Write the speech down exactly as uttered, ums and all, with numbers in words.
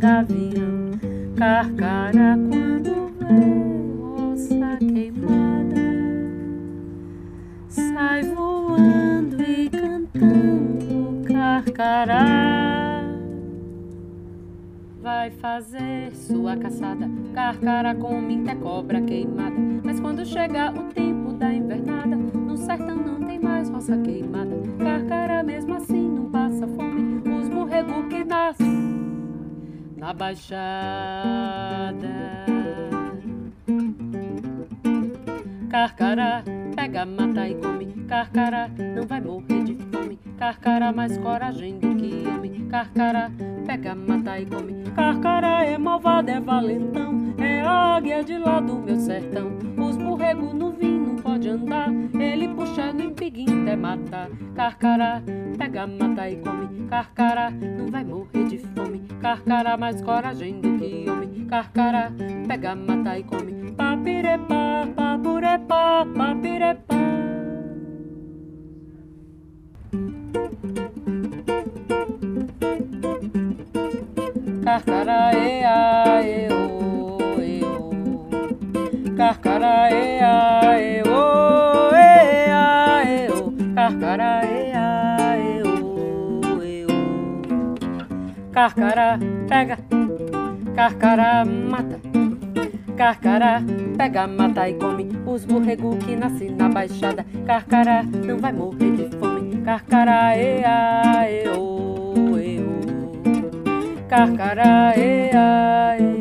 gavião. Carcará quando vê roça queimada, sai voando e cantando carcará. Vai fazer sua caçada, carcará come até cobra queimada. Mas quando chega o tempo da invernada, no sertão não tem mais roça queimada. Carcará mesmo assim não passa fome, os borrego que nascem na baixada. Carcará pega, mata e come, carcará não vai morrer de fome. Carcará mais coragem do que homem, carcará pega, mata e come. Carcará é malvado, é valentão, é a águia de lá do meu sertão. Os borrego no vinho não pode andar, ele puxa no empiguinho até matar. Carcará pega, mata e come, carcará não vai morrer de fome. Carcará mais coragem do que homem, carcará pega, mata e come. Papirepá, papurepá, papirepá. Carcará e a e o e o, carcará e a e o e a e o, carcará e a e o e o. Carcará pega, carcará mata, carcará pega, mata e come. Os borrego que nascem na baixada, carcará não vai morrer de fome. Carcará e a e o e o, carcará e a e